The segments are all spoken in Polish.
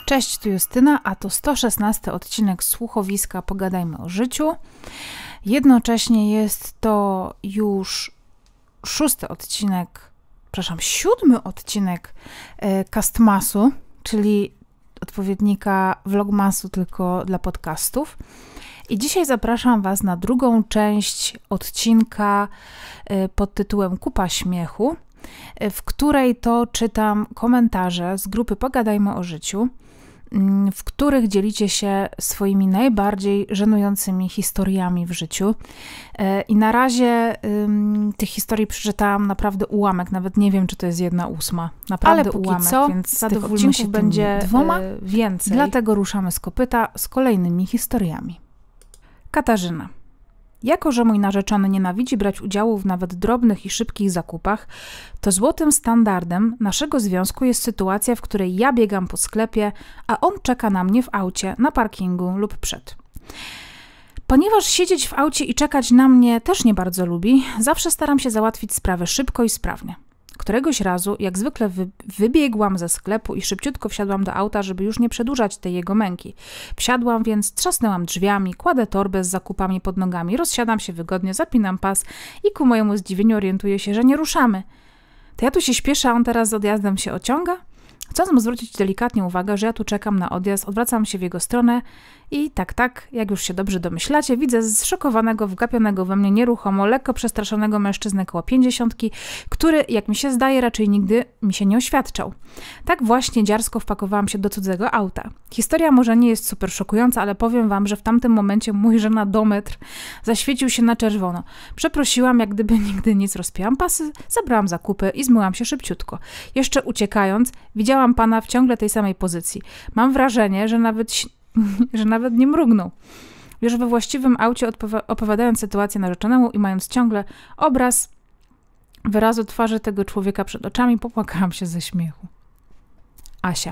Cześć, tu Justyna, a to 116 odcinek słuchowiska Pogadajmy o życiu. Jednocześnie jest to już siódmy odcinek Castmasu, czyli odpowiednika Vlogmasu tylko dla podcastów. I dzisiaj zapraszam Was na drugą część odcinka pod tytułem Kupa Śmiechu, w której to czytam komentarze z grupy Pogadajmy o życiu, w których dzielicie się swoimi najbardziej żenującymi historiami w życiu. I na razie tych historii przeczytałam naprawdę ułamek, nawet nie wiem, czy to jest 1/8. Naprawdę ale póki ułamek, co, więc zadowólmy się będzie dwoma więcej. Dlatego ruszamy z kopyta z kolejnymi historiami. Katarzyna. Jako że mój narzeczony nienawidzi brać udziału w nawet drobnych i szybkich zakupach, to złotym standardem naszego związku jest sytuacja, w której ja biegam po sklepie, a on czeka na mnie w aucie, na parkingu lub przed. Ponieważ siedzieć w aucie i czekać na mnie też nie bardzo lubi, zawsze staram się załatwić sprawę szybko i sprawnie. Któregoś razu, jak zwykle, wybiegłam ze sklepu i szybciutko wsiadłam do auta, żeby już nie przedłużać tej jego męki. Wsiadłam więc, trzasnęłam drzwiami, kładę torbę z zakupami pod nogami, rozsiadam się wygodnie, zapinam pas i ku mojemu zdziwieniu orientuję się, że nie ruszamy. To ja tu się śpieszę, a on teraz z odjazdem się ociąga? Chcąc mu zwrócić delikatnie uwagę, że ja tu czekam na odjazd, odwracam się w jego stronę i tak, jak już się dobrze domyślacie, widzę zszokowanego, wgapionego we mnie nieruchomo, lekko przestraszonego mężczyznę koło 50, który, jak mi się zdaje, raczej nigdy mi się nie oświadczał. Tak właśnie dziarsko wpakowałam się do cudzego auta. Historia może nie jest super szokująca, ale powiem wam, że w tamtym momencie mój żenadometr zaświecił się na czerwono. Przeprosiłam, jak gdyby nigdy nic, rozpięłam pasy, zabrałam zakupy i zmyłam się szybciutko. Jeszcze uciekając, widziałam pana w ciągle tej samej pozycji. Mam wrażenie, że nawet nie mrugnął. Już we właściwym aucie opowiadając sytuację narzeczonemu i mając ciągle obraz wyrazu twarzy tego człowieka przed oczami, popłakałam się ze śmiechu. Asia.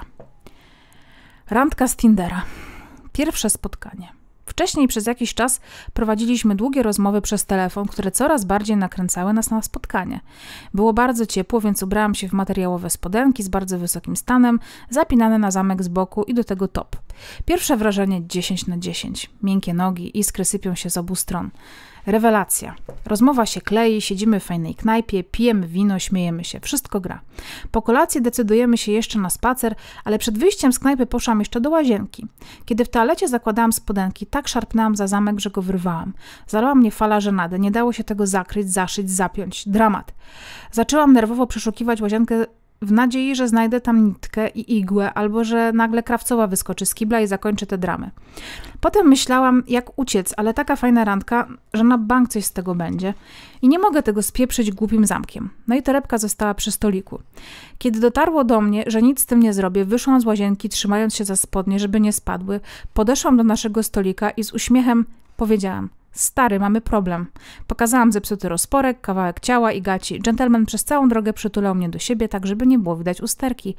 Randka z Tindera. Pierwsze spotkanie. Wcześniej przez jakiś czas prowadziliśmy długie rozmowy przez telefon, które coraz bardziej nakręcały nas na spotkanie. Było bardzo ciepło, więc ubrałam się w materiałowe spodenki z bardzo wysokim stanem, zapinane na zamek z boku i do tego top. Pierwsze wrażenie 10/10. Miękkie nogi, iskry sypią się z obu stron. Rewelacja. Rozmowa się klei, siedzimy w fajnej knajpie, pijemy wino, śmiejemy się. Wszystko gra. Po kolacji decydujemy się jeszcze na spacer, ale przed wyjściem z knajpy poszłam jeszcze do łazienki. Kiedy w toalecie zakładałam spodenki, tak szarpnęłam za zamek, że go wyrwałam. Zalała mnie fala żenady. Nie dało się tego zakryć, zaszyć, zapiąć. Dramat. Zaczęłam nerwowo przeszukiwać łazienkę w nadziei, że znajdę tam nitkę i igłę, albo że nagle krawcowa wyskoczy z kibla i zakończy tę dramę. Potem myślałam, jak uciec, ale taka fajna randka, że na bank coś z tego będzie. I nie mogę tego spieprzyć głupim zamkiem. No i torebka została przy stoliku. Kiedy dotarło do mnie, że nic z tym nie zrobię, wyszłam z łazienki, trzymając się za spodnie, żeby nie spadły, podeszłam do naszego stolika i z uśmiechem powiedziałam: stary, mamy problem. Pokazałam zepsuty rozporek, kawałek ciała i gaci. Dżentelmen przez całą drogę przytulał mnie do siebie, tak żeby nie było widać usterki.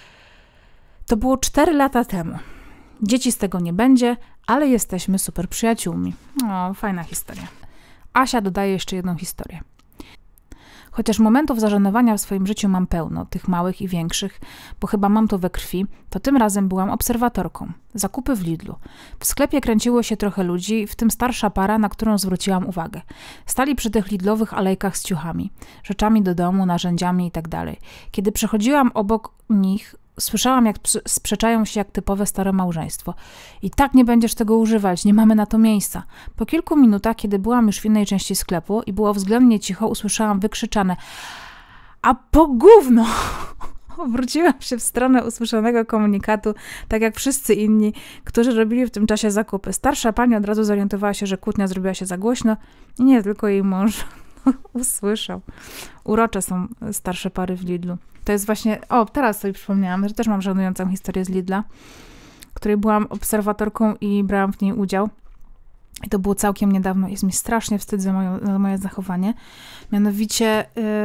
To było 4 lata temu. Dzieci z tego nie będzie, ale jesteśmy super przyjaciółmi. O, fajna historia. Asia dodaje jeszcze jedną historię. Chociaż momentów zażenowania w swoim życiu mam pełno, tych małych i większych, bo chyba mam to we krwi, to tym razem byłam obserwatorką. Zakupy w Lidlu. W sklepie kręciło się trochę ludzi, w tym starsza para, na którą zwróciłam uwagę. Stali przy tych lidlowych alejkach z ciuchami, rzeczami do domu, narzędziami itd. Kiedy przechodziłam obok nich, słyszałam, jak sprzeczają się jak typowe stare małżeństwo. I tak nie będziesz tego używać, nie mamy na to miejsca. Po kilku minutach, kiedy byłam już w innej części sklepu i było względnie cicho, usłyszałam wykrzyczane: a po gówno! Wróciłam się w stronę usłyszanego komunikatu, tak jak wszyscy inni, którzy robili w tym czasie zakupy. Starsza pani od razu zorientowała się, że kłótnia zrobiła się za głośno i nie tylko jej mąż usłyszał. Urocze są starsze pary w Lidlu. To jest właśnie, teraz sobie przypomniałam, że też mam żenującą historię z Lidla, której byłam obserwatorką i brałam w niej udział. I to było całkiem niedawno. Jest mi strasznie wstyd za moje zachowanie. Mianowicie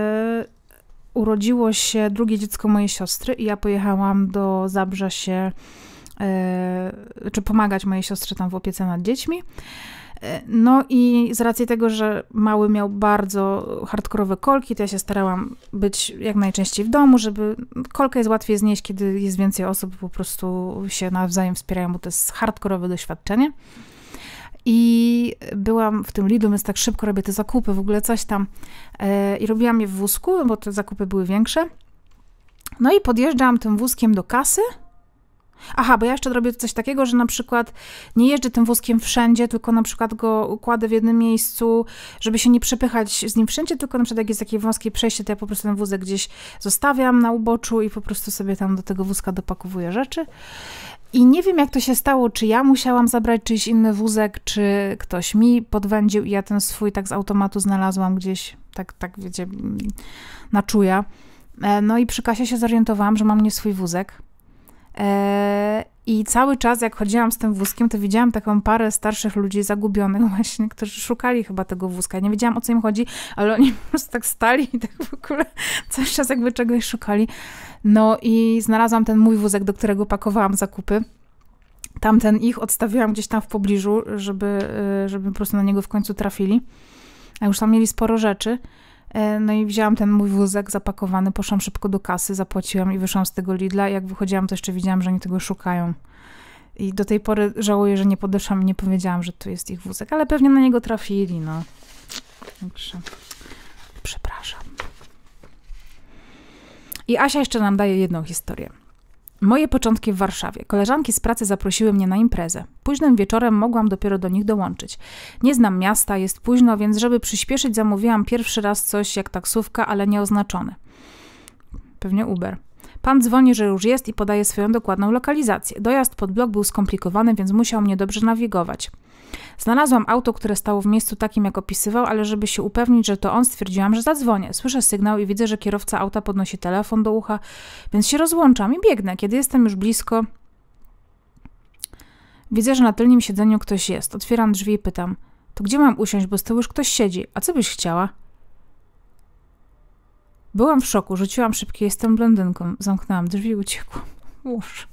urodziło się drugie dziecko mojej siostry i ja pojechałam do Zabrza się, czy pomagać mojej siostrze tam w opiece nad dziećmi. No i z racji tego, że mały miał bardzo hardkorowe kolki, to ja się starałam być jak najczęściej w domu, żeby kolkę jest łatwiej znieść, kiedy jest więcej osób, po prostu się nawzajem wspierają, bo to jest hardkorowe doświadczenie. I byłam w tym Lidlu, więc tak szybko robię te zakupy, w ogóle coś tam. I robiłam je w wózku, bo te zakupy były większe. No i podjeżdżam tym wózkiem do kasy. Aha, bo ja jeszcze robię coś takiego, że na przykład nie jeżdżę tym wózkiem wszędzie, tylko na przykład go kładę w jednym miejscu, żeby się nie przepychać z nim wszędzie, tylko na przykład jak jest takie wąskie przejście, to ja po prostu ten wózek gdzieś zostawiam na uboczu i po prostu sobie tam do tego wózka dopakowuję rzeczy. I nie wiem, jak to się stało, czy ja musiałam zabrać czyjś inny wózek, czy ktoś mi podwędził i ja ten swój tak z automatu znalazłam gdzieś, tak wiecie, na czuja. No i przy kasie się zorientowałam, że mam nie swój wózek. I cały czas, jak chodziłam z tym wózkiem, to widziałam taką parę starszych ludzi zagubionych właśnie, którzy szukali chyba tego wózka. Ja nie wiedziałam, o co im chodzi, ale oni po prostu tak stali i tak w ogóle cały czas jakby czegoś szukali. No i znalazłam ten mój wózek, do którego pakowałam zakupy. Tamten ich odstawiłam gdzieś tam w pobliżu, żeby po prostu na niego w końcu trafili. A już tam mieli sporo rzeczy. No i wzięłam ten mój wózek zapakowany, poszłam szybko do kasy, zapłaciłam i wyszłam z tego Lidla. Jak wychodziłam, to jeszcze widziałam, że oni tego szukają. I do tej pory żałuję, że nie podeszłam i nie powiedziałam, że to jest ich wózek, ale pewnie na niego trafili, no. Także przepraszam. I Asia jeszcze nam daje jedną historię. Moje początki w Warszawie. Koleżanki z pracy zaprosiły mnie na imprezę. Późnym wieczorem mogłam dopiero do nich dołączyć. Nie znam miasta, jest późno, więc żeby przyspieszyć, zamówiłam pierwszy raz coś jak taksówka, ale nieoznaczone. Pewnie Uber. Pan dzwoni, że już jest i podaje swoją dokładną lokalizację. Dojazd pod blok był skomplikowany, więc musiał mnie dobrze nawigować. Znalazłam auto, które stało w miejscu takim, jak opisywał, ale żeby się upewnić, że to on, stwierdziłam, że zadzwonię. Słyszę sygnał i widzę, że kierowca auta podnosi telefon do ucha, więc się rozłączam i biegnę. Kiedy jestem już blisko, widzę, że na tylnym siedzeniu ktoś jest. Otwieram drzwi i pytam, to gdzie mam usiąść, bo z tyłu już ktoś siedzi. A co byś chciała? Byłam w szoku, rzuciłam szybkie, jestem blondynką. Zamknęłam drzwi i uciekłam. Uż.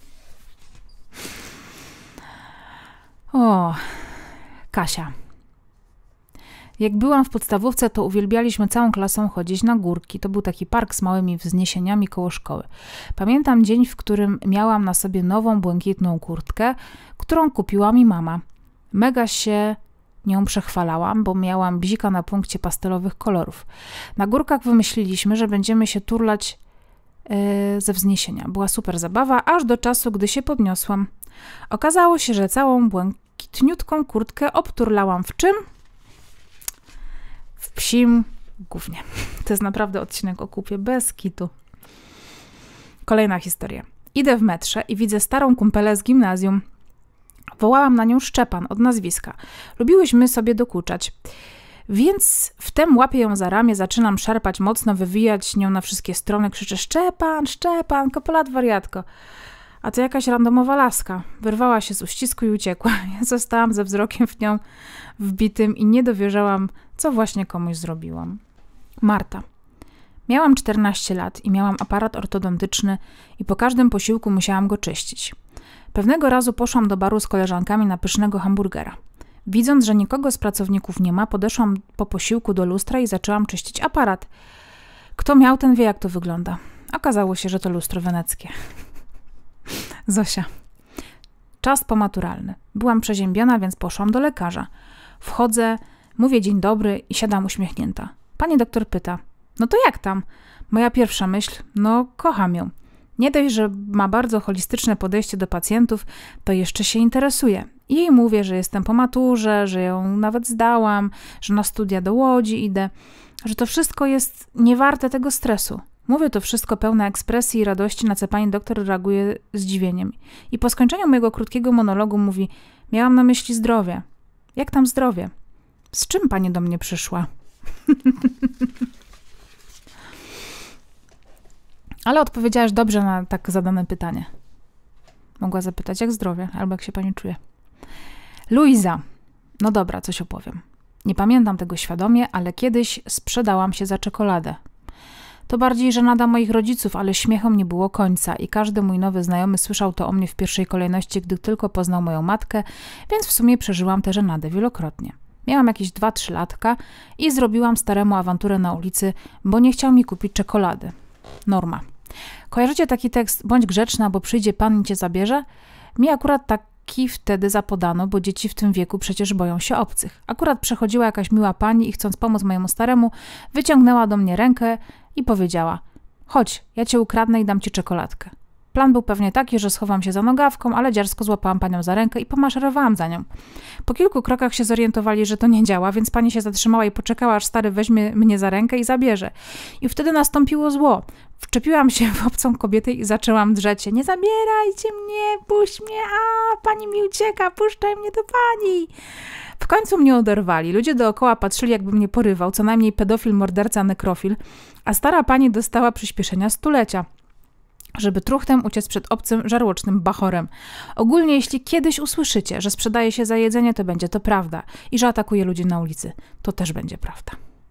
O, Kasia. Jak byłam w podstawówce, to uwielbialiśmy całą klasą chodzić na górki. To był taki park z małymi wzniesieniami koło szkoły. Pamiętam dzień, w którym miałam na sobie nową, błękitną kurtkę, którą kupiła mi mama. Mega się nią przechwalałam, bo miałam bzika na punkcie pastelowych kolorów. Na górkach wymyśliliśmy, że będziemy się turlać ze wzniesienia. Była super zabawa, aż do czasu, gdy się podniosłam. Okazało się, że całą błękitniutką kurtkę obturlałam w czym? W psim gównie. To jest naprawdę odcinek o kupie bez kitu. Kolejna historia. Idę w metrze i widzę starą kumpelę z gimnazjum. Wołałam na nią Szczepan od nazwiska. Lubiłyśmy sobie dokuczać. Więc wtem łapię ją za ramię, zaczynam szarpać mocno, wywijać nią na wszystkie strony, krzyczę Szczepan, Szczepan, kopolat wariatko. A to jakaś randomowa laska. Wyrwała się z uścisku i uciekła. Ja zostałam ze wzrokiem w nią wbitym i nie dowierzałam, co właśnie komuś zrobiłam. Marta. Miałam 14 lat i miałam aparat ortodontyczny i po każdym posiłku musiałam go czyścić. Pewnego razu poszłam do baru z koleżankami na pysznego hamburgera. Widząc, że nikogo z pracowników nie ma, podeszłam po posiłku do lustra i zaczęłam czyścić aparat. Kto miał, ten wie, jak to wygląda. Okazało się, że to lustro weneckie. Zosia. Czas pomaturalny. Byłam przeziębiona, więc poszłam do lekarza. Wchodzę, mówię dzień dobry i siadam uśmiechnięta. Pani doktor pyta, no to jak tam? Moja pierwsza myśl, no kocham ją. Nie dość, że ma bardzo holistyczne podejście do pacjentów, to jeszcze się interesuje. I jej mówię, że jestem po maturze, że ją nawet zdałam, że na studia do Łodzi idę, że to wszystko jest niewarte tego stresu. Mówię to wszystko pełne ekspresji i radości, na co pani doktor reaguje zdziwieniem. I po skończeniu mojego krótkiego monologu mówi, miałam na myśli zdrowie. Jak tam zdrowie? Z czym pani do mnie przyszła? Ale odpowiedziałaś dobrze na tak zadane pytanie. Mogła zapytać, jak zdrowie, albo jak się pani czuje. Luiza. No dobra, coś opowiem. Nie pamiętam tego świadomie, ale kiedyś sprzedałam się za czekoladę. To bardziej żenada moich rodziców, ale śmiechom nie było końca i każdy mój nowy znajomy słyszał to o mnie w pierwszej kolejności, gdy tylko poznał moją matkę, więc w sumie przeżyłam tę żenadę wielokrotnie. Miałam jakieś 2-3 latka i zrobiłam staremu awanturę na ulicy, bo nie chciał mi kupić czekolady. Norma. Kojarzycie taki tekst, bądź grzeczna, bo przyjdzie pan i cię zabierze? Mi akurat taki wtedy zapodano, bo dzieci w tym wieku przecież boją się obcych. Akurat przechodziła jakaś miła pani i chcąc pomóc mojemu staremu, wyciągnęła do mnie rękę i powiedziała: chodź, ja cię ukradnę i dam ci czekoladkę. Plan był pewnie taki, że schowam się za nogawką, ale dziarsko złapałam panią za rękę i pomaszerowałam za nią. Po kilku krokach się zorientowali, że to nie działa, więc pani się zatrzymała i poczekała, aż stary weźmie mnie za rękę i zabierze. I wtedy nastąpiło zło. Wczepiłam się w obcą kobietę i zaczęłam drzeć się. Nie zabierajcie mnie, puść mnie, pani mi ucieka, puszczaj mnie do pani. W końcu mnie oderwali. Ludzie dookoła patrzyli, jakby mnie porywał, co najmniej pedofil, morderca, nekrofil, a stara pani dostała przyspieszenia 100-lecia, żeby truchtem uciec przed obcym, żarłocznym bachorem. Ogólnie, jeśli kiedyś usłyszycie, że sprzedaje się za jedzenie, to będzie to prawda. I że atakuje ludzi na ulicy, to też będzie prawda.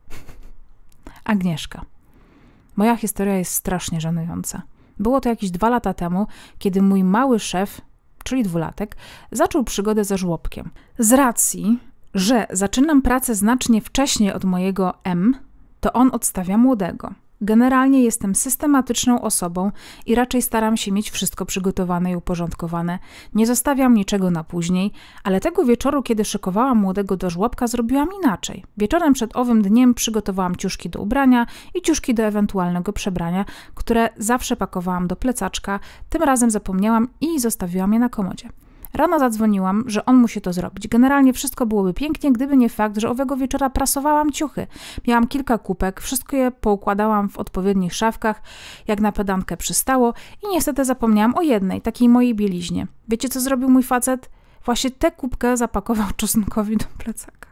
Agnieszka. Moja historia jest strasznie żenująca. Było to jakieś 2 lata temu, kiedy mój mały szef, czyli 2-latek, zaczął przygodę ze żłobkiem. Z racji, że zaczynam pracę znacznie wcześniej od mojego M, to on odstawia młodego. Generalnie jestem systematyczną osobą i raczej staram się mieć wszystko przygotowane i uporządkowane. Nie zostawiam niczego na później, ale tego wieczoru, kiedy szykowałam młodego do żłobka, zrobiłam inaczej. Wieczorem przed owym dniem przygotowałam ciuszki do ubrania i ciuszki do ewentualnego przebrania, które zawsze pakowałam do plecaczka. Tym razem zapomniałam i zostawiłam je na komodzie. Rano zadzwoniłam, że on musi to zrobić. Generalnie wszystko byłoby pięknie, gdyby nie fakt, że owego wieczora prasowałam ciuchy. Miałam kilka kupek, wszystko je poukładałam w odpowiednich szafkach, jak na pedantkę przystało i niestety zapomniałam o jednej, takiej mojej bieliźnie. Wiecie, co zrobił mój facet? Właśnie tę kubkę zapakował czosnkowi do plecaka.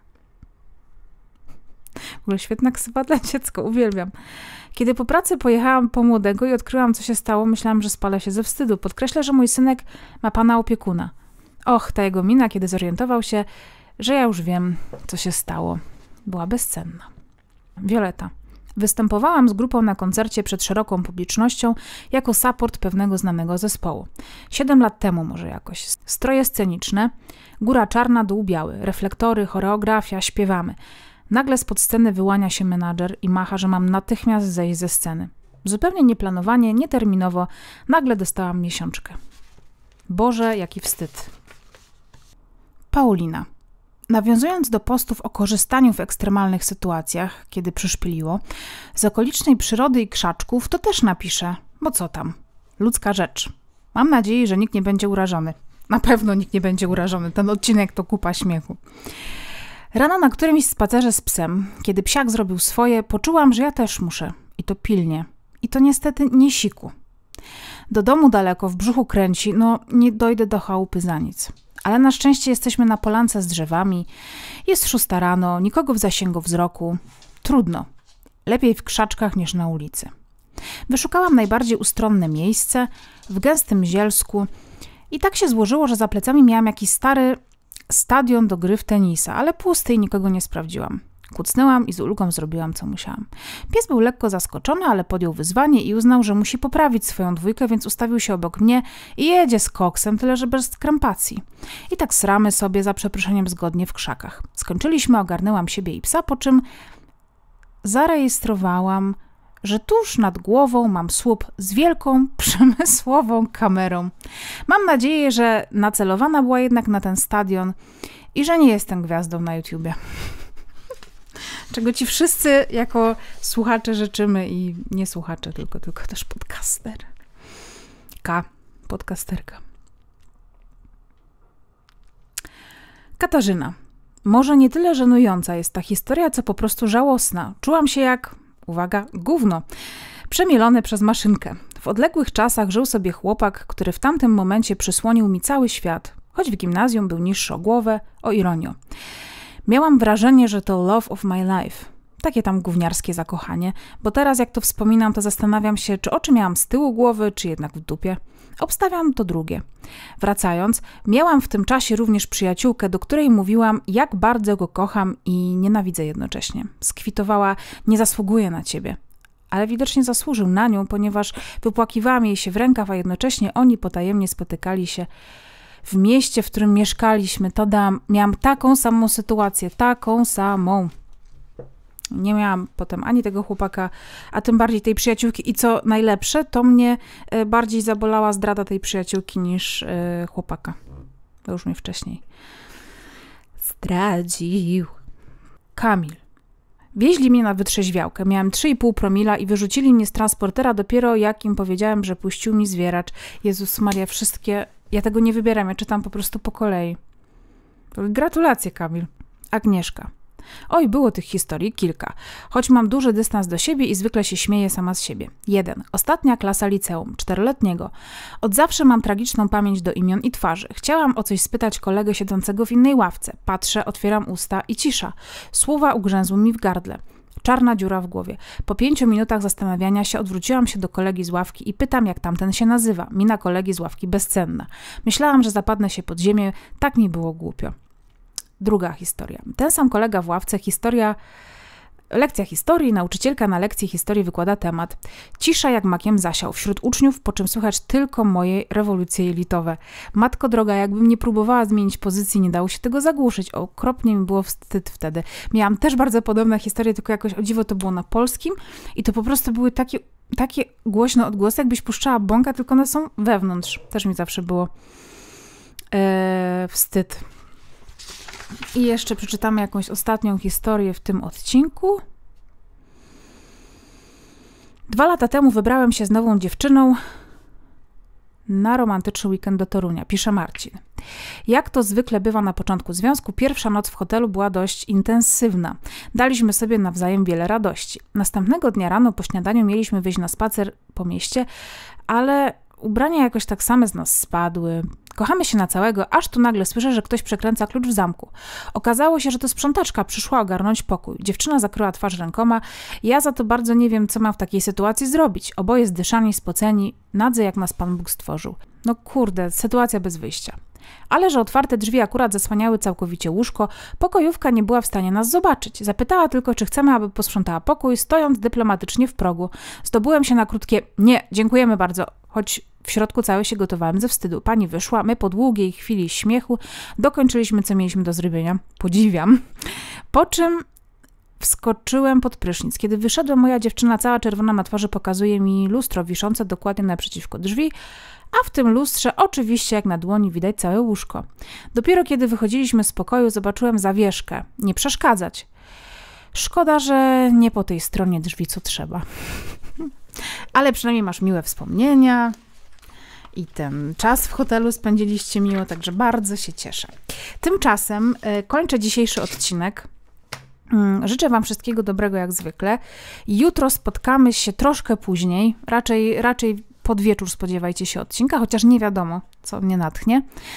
W ogóle świetna ksywa dla dziecka, uwielbiam. Kiedy po pracy pojechałam po młodego i odkryłam, co się stało, myślałam, że spalę się ze wstydu. Podkreślę, że mój synek ma pana opiekuna. Och, ta jego mina, kiedy zorientował się, że ja już wiem, co się stało, była bezcenna. Wioleta. Występowałam z grupą na koncercie przed szeroką publicznością jako support pewnego znanego zespołu. 7 lat temu może jakoś. Stroje sceniczne, góra czarna, dół biały, reflektory, choreografia, śpiewamy. Nagle spod sceny wyłania się menadżer i macha, że mam natychmiast zejść ze sceny. Zupełnie nieplanowanie, nieterminowo, nagle dostałam miesiączkę. Boże, jaki wstyd. Paulina. Nawiązując do postów o korzystaniu w ekstremalnych sytuacjach, kiedy przyszpiliło, z okolicznej przyrody i krzaczków, to też napiszę, bo co tam, ludzka rzecz. Mam nadzieję, że nikt nie będzie urażony. Na pewno nikt nie będzie urażony, ten odcinek to kupa śmiechu. Rano na którymś spacerze z psem, kiedy psiak zrobił swoje, poczułam, że ja też muszę. I to pilnie. I to niestety nie siku. Do domu daleko, w brzuchu kręci, nie dojdę do chałupy za nic. Ale na szczęście jesteśmy na polance z drzewami. Jest 6 rano, nikogo w zasięgu wzroku. Trudno. Lepiej w krzaczkach niż na ulicy. Wyszukałam najbardziej ustronne miejsce, w gęstym zielsku. I tak się złożyło, że za plecami miałam jakiś stary stadion do gry w tenisa, ale pusty i nikogo nie sprawdziłam. Kucnęłam i z ulgą zrobiłam, co musiałam. Pies był lekko zaskoczony, ale podjął wyzwanie i uznał, że musi poprawić swoją dwójkę, więc ustawił się obok mnie i jedzie z koksem, tyle że bez krępacji. I tak sramy sobie, za przeproszeniem, zgodnie w krzakach. Skończyliśmy, ogarnęłam siebie i psa, po czym zarejestrowałam, że tuż nad głową mam słup z wielką, przemysłową kamerą. Mam nadzieję, że nacelowana była jednak na ten stadion i że nie jestem gwiazdą na YouTubie. Czego ci wszyscy jako słuchacze życzymy i nie słuchacze, tylko też podcaster. Podcasterka. Katarzyna. Może nie tyle żenująca jest ta historia, co po prostu żałosna. Czułam się jak, uwaga, gówno, przemielone przez maszynkę. W odległych czasach żył sobie chłopak, który w tamtym momencie przysłonił mi cały świat, choć w gimnazjum był niższy o głowę, o ironio. Miałam wrażenie, że to love of my life. Takie tam gówniarskie zakochanie, bo teraz jak to wspominam, to zastanawiam się, czy oczy miałam z tyłu głowy, czy jednak w dupie. Obstawiam to drugie. Wracając, miałam w tym czasie również przyjaciółkę, do której mówiłam, jak bardzo go kocham i nienawidzę jednocześnie. Skwitowała: nie zasługuję na ciebie. ale widocznie zasłużył na nią, ponieważ wypłakiwałam jej się w rękaw, a jednocześnie oni potajemnie spotykali się w mieście, w którym mieszkaliśmy. Miałam taką samą sytuację, taką samą. Nie miałam potem ani tego chłopaka, a tym bardziej tej przyjaciółki. I co najlepsze, to mnie bardziej zabolała zdrada tej przyjaciółki niż chłopaka. To już mnie wcześniej zdradził. Kamil. Wieźli mnie na wytrzeźwiałkę. Miałem 3,5 promila i wyrzucili mnie z transportera dopiero jak im powiedziałem, że puścił mi zwieracz. Jezus Maria, wszystkie... Ja tego nie wybieram, ja czytam po prostu po kolei. Gratulacje, Kamil. Agnieszka. Oj, było tych historii kilka, choć mam duży dystans do siebie i zwykle się śmieję sama z siebie. 1. Ostatnia klasa liceum, 4-letniego. Od zawsze mam tragiczną pamięć do imion i twarzy. Chciałam o coś spytać kolegę siedzącego w innej ławce. Patrzę, otwieram usta i cisza. Słowa ugrzęzły mi w gardle. Czarna dziura w głowie. Po 5 minutach zastanawiania się odwróciłam się do kolegi z ławki i pytam, jak tamten się nazywa. Mina kolegi z ławki bezcenna. Myślałam, że zapadnę się pod ziemię, tak mi było głupio. Druga historia. Ten sam kolega w ławce, lekcja historii, nauczycielka na lekcji historii wykłada temat. Cisza jak makiem zasiał wśród uczniów, po czym słychać tylko moje rewolucje jelitowe. Matko droga, jakbym nie próbowała zmienić pozycji, nie dało się tego zagłuszyć. Okropnie mi było wstyd wtedy. Miałam też bardzo podobne historie, tylko jakoś o dziwo to było na polskim i to po prostu były takie głośne odgłosy, jakbyś puszczała bąka, tylko one są wewnątrz. Też mi zawsze było wstyd. I jeszcze przeczytamy jakąś ostatnią historię w tym odcinku. 2 lata temu wybrałem się z nową dziewczyną na romantyczny weekend do Torunia, pisze Marcin. Jak to zwykle bywa na początku związku, pierwsza noc w hotelu była dość intensywna. Daliśmy sobie nawzajem wiele radości. Następnego dnia rano po śniadaniu mieliśmy wyjść na spacer po mieście, ale ubrania jakoś tak same z nas spadły. Kochamy się na całego, aż tu nagle słyszę, że ktoś przekręca klucz w zamku. Okazało się, że to sprzątaczka przyszła ogarnąć pokój. Dziewczyna zakryła twarz rękoma. Ja za to bardzo nie wiem, co mam w takiej sytuacji zrobić. Oboje zdyszani, spoceni, nadzy jak nas Pan Bóg stworzył. No kurde, sytuacja bez wyjścia. Ale że otwarte drzwi akurat zasłaniały całkowicie łóżko, pokojówka nie była w stanie nas zobaczyć. Zapytała tylko, czy chcemy, aby posprzątała pokój, stojąc dyplomatycznie w progu. Zdobyłem się na krótkie nie, dziękujemy bardzo, choć w środku cały się gotowałem ze wstydu. Pani wyszła, my po długiej chwili śmiechu dokończyliśmy, co mieliśmy do zrobienia. Podziwiam. Po czym wskoczyłem pod prysznic. Kiedy wyszedłem, moja dziewczyna cała czerwona na twarzy pokazuje mi lustro wiszące dokładnie naprzeciwko drzwi, a w tym lustrze oczywiście jak na dłoni widać całe łóżko. Dopiero kiedy wychodziliśmy z pokoju, zobaczyłem zawieszkę. Nie przeszkadzać. Szkoda, że nie po tej stronie drzwi, co trzeba. Ale przynajmniej masz miłe wspomnienia i ten czas w hotelu spędziliście miło, także bardzo się cieszę. Tymczasem kończę dzisiejszy odcinek. Życzę Wam wszystkiego dobrego jak zwykle. Jutro spotkamy się troszkę później, raczej pod wieczór spodziewajcie się odcinka, chociaż nie wiadomo, co mnie natchnie.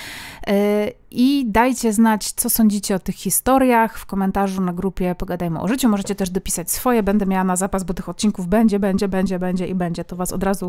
I dajcie znać, co sądzicie o tych historiach w komentarzu na grupie Pogadajmy o życiu. Możecie też dopisać swoje, będę miała na zapas, bo tych odcinków będzie i będzie. To Was od razu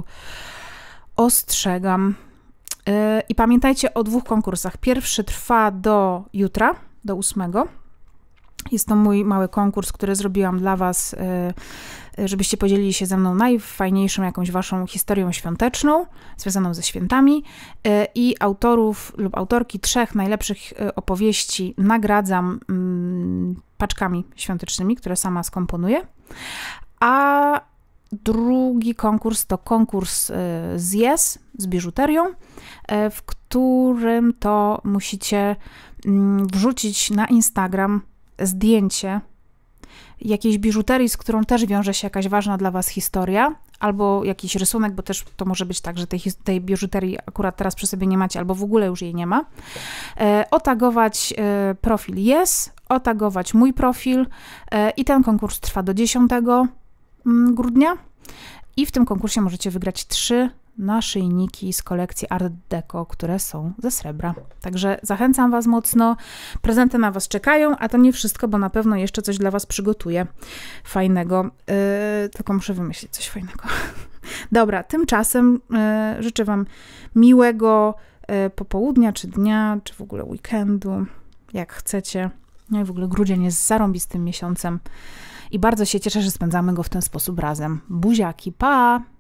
ostrzegam. I pamiętajcie o 2 konkursach. Pierwszy trwa do jutra, do 8. Jest to mój mały konkurs, który zrobiłam dla Was, żebyście podzielili się ze mną najfajniejszą jakąś Waszą historią świąteczną, związaną ze świętami. I autorów lub autorki 3 najlepszych opowieści nagradzam paczkami świątecznymi, które sama skomponuję. A drugi konkurs to konkurs z biżuterią, w którym to musicie wrzucić na Instagram zdjęcie jakiejś biżuterii, z którą też wiąże się jakaś ważna dla Was historia, albo jakiś rysunek, bo też to może być tak, że tej biżuterii akurat teraz przy sobie nie macie, albo w ogóle już jej nie ma. Otagować profil otagować mój profil i ten konkurs trwa do 10 grudnia i w tym konkursie możecie wygrać 3 naszyjniki z kolekcji Art Deco, które są ze srebra. Także zachęcam Was mocno. Prezenty na Was czekają, a to nie wszystko, bo na pewno jeszcze coś dla Was przygotuję fajnego. Tylko muszę wymyślić coś fajnego. Dobra, tymczasem życzę Wam miłego popołudnia, czy dnia, czy w ogóle weekendu, jak chcecie. No i w ogóle grudzień jest zarąbistym miesiącem. i bardzo się cieszę, że spędzamy go w ten sposób razem. Buziaki, pa!